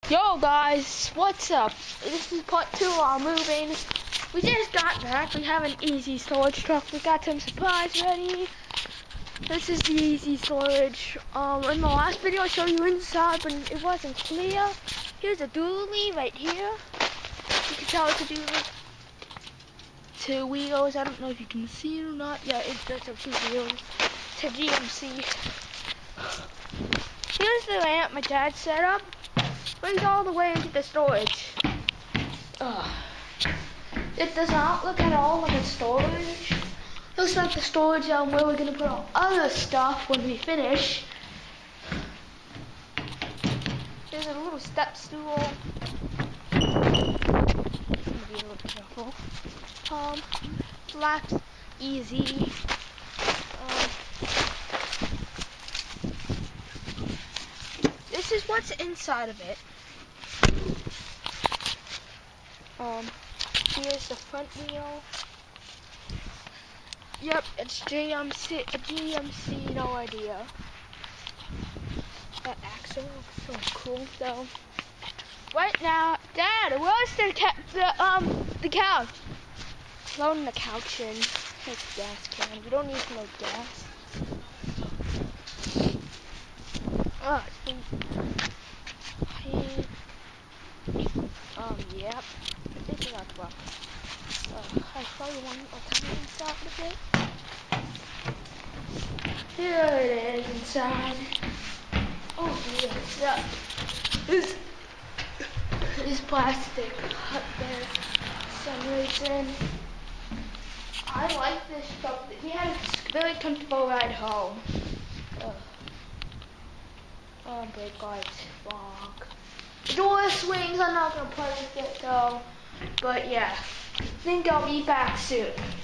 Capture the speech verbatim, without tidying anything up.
Yo guys, what's up? This is part two of our moving. We just got back. We have an easy storage truck. We got some supplies ready. This is the easy storage. Um, in the last video I showed you inside, but it wasn't clear. Here's a dually right here. You can tell it's a dually. Two wheels. I don't know if you can see it or not. Yeah, it does have two wheels. It's a G M C. Here's the ramp my dad set up. Brings all the way into the storage. Ugh. It does not look at all like a storage. It looks like the storage um, where we're gonna put our other stuff when we finish. There's a little step stool. Be a little careful. Um, flaps, easy. Um, this is what's inside of it. Um, here's the front wheel. Yep, it's G M C, a G M C, no idea. That axle looks so cool though. Right now, Dad, where's the ca the um the couch? Loading the couch in. It's gas can. We don't need to make gas. Oh, it's been um yep. This is our truck. Uh, I saw you one more time inside of it. Here it is inside. Oh dear, yeah. This this plastic up there. Some reason. I like this truck. We had a very comfortable ride home. Ugh. Oh, brake lights, fog. The door swings. I'm not gonna play with it though. But yeah, I think I'll be back soon.